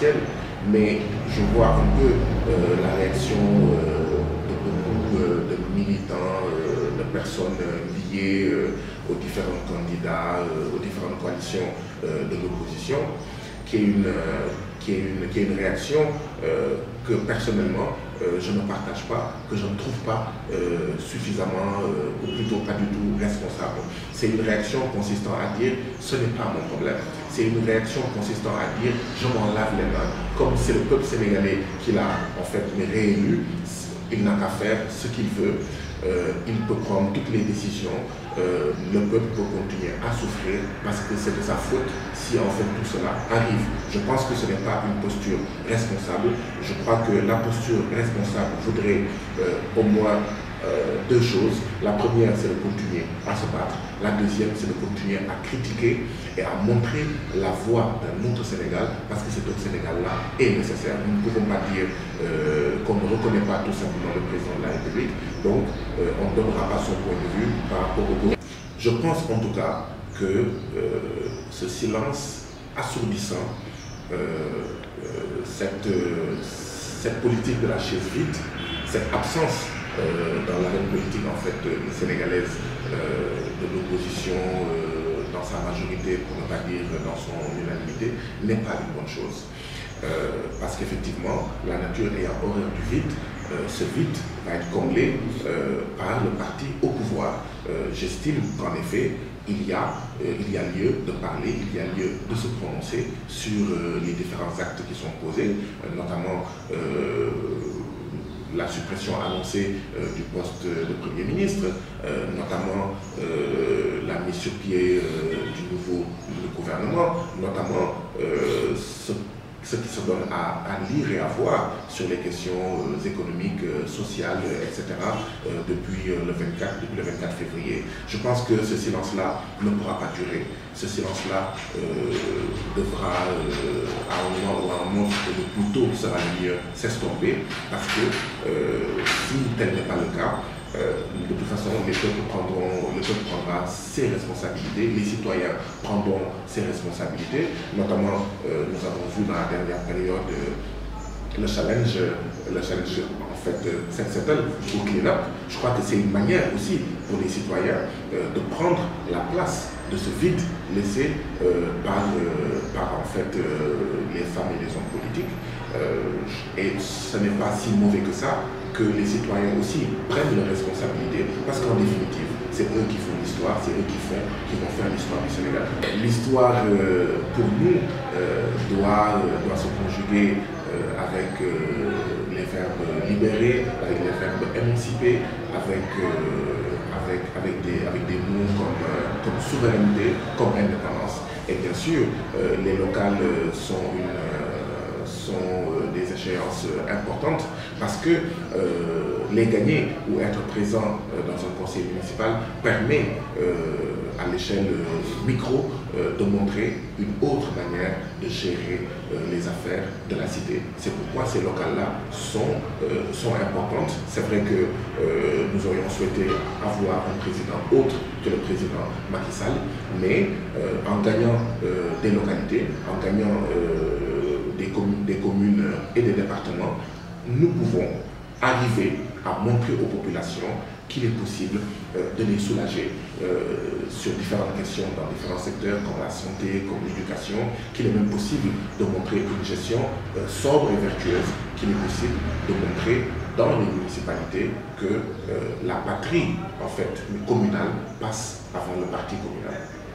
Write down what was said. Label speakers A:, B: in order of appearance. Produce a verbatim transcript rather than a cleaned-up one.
A: présidentielle, mais je vois un peu euh, la réaction euh, de beaucoup euh, de militants, euh, de personnes liées euh, aux différents candidats, euh, aux différentes coalitions euh, de l'opposition, qui est une, euh, qui est une, qui est une réaction euh, que personnellement euh, je ne partage pas, que je ne trouve pas euh, suffisamment, euh, ou plutôt pas du tout responsable. C'est une réaction consistant à dire ce n'est pas mon problème. C'est une réaction consistant à dire je m'en lave les mains, comme c'est le peuple sénégalais qui l'a en fait réélu, il n'a qu'à faire ce qu'il veut. Euh, il peut prendre toutes les décisions, euh, le peuple peut continuer à souffrir parce que c'est de sa faute si en fait tout cela arrive. Je pense que ce n'est pas une posture responsable. Je crois que la posture responsable voudrait euh, au moins euh, deux choses. La première, c'est de continuer à se battre. La deuxième, c'est de continuer à critiquer et à montrer la voie d'un autre Sénégal, parce que cet autre Sénégal-là est nécessaire. Nous ne pouvons pas dire euh, qu'on ne reconnaît pas tout simplement le président de la République, donc euh, on ne donnera pas son point de vue par rapport au gouvernement. Je pense en tout cas que euh, ce silence assourdissant, euh, euh, cette, euh, cette politique de la chaise vide, cette absence euh, dans l'arène politique en fait sénégalaise euh, de l'opposition euh, dans sa majorité, pour ne pas dire dans son unanimité, n'est pas une bonne chose. Euh, parce qu'effectivement, la nature ayant horreur du vide, euh, ce vide va être comblé euh, par le parti au pouvoir. Euh, J'estime qu'en effet, il y, a, euh, il y a lieu de parler, il y a lieu de se prononcer sur euh, les différents actes qui sont posés, euh, notamment euh, la suppression annoncée euh, du poste de Premier ministre, euh, notamment euh, la mise sur pied euh, du nouveau du gouvernement, notamment euh, ce, ce qui se donne à, à lire et à voir sur les questions euh, économiques, euh, sociales, et cetera euh, depuis, euh, le vingt-quatre, depuis le vingt-quatre février. Je pense que ce silence-là ne pourra pas durer. Ce silence-là euh, devra, euh, à un moment ou à un autre, le plus tôt sera le mieux, s'estomper, parce que euh, si tel n'est pas le cas, euh, de toute façon, les peuples prendront, le peuple prendra ses responsabilités, les citoyens prendront ses responsabilités. Notamment, euh, nous avons vu dans la dernière période euh, le challenge, le challenge en fait, sept settle au clean-up. Je crois que c'est une manière aussi pour les citoyens euh, de prendre la place de ce vide laissé euh, par, euh, par en fait, euh, les femmes et les hommes politiques. Euh, et ce n'est pas si mauvais que ça que les citoyens aussi prennent leurs responsabilités, parce qu'en définitive, c'est eux qui font l'histoire, c'est eux qui, font, qui vont faire l'histoire du Sénégal. L'histoire, euh, pour nous, euh, doit, euh, doit se conjuguer euh, avec euh, les verbes libérer, avec les verbes émanciper, avec... Euh, Avec, avec, des, avec des mots comme, euh, comme souveraineté, comme indépendance. Et bien sûr, euh, les locales sont, une, euh, sont euh, des échéances importantes parce que euh, les gagner ou être présent euh, dans un conseil municipal permet euh, à l'échelle micro euh, de montrer une autre manière de gérer euh, les affaires de la cité. C'est pourquoi ces locales-là sont, euh, sont importantes. C'est vrai que euh, nous aurions souhaité avoir un président autre que le président Macky Sall, mais euh, en gagnant euh, des localités, en gagnant euh, des, communes, des communes et des départements, nous pouvons arriver à montrer aux populations qu'il est possible euh, de les soulager euh, sur différentes questions dans différents secteurs comme la santé, comme l'éducation, qu'il est même possible de montrer une gestion euh, sobre et vertueuse, qu'il est possible de montrer dans les municipalités que euh, la patrie en fait communale passe avant le parti communal.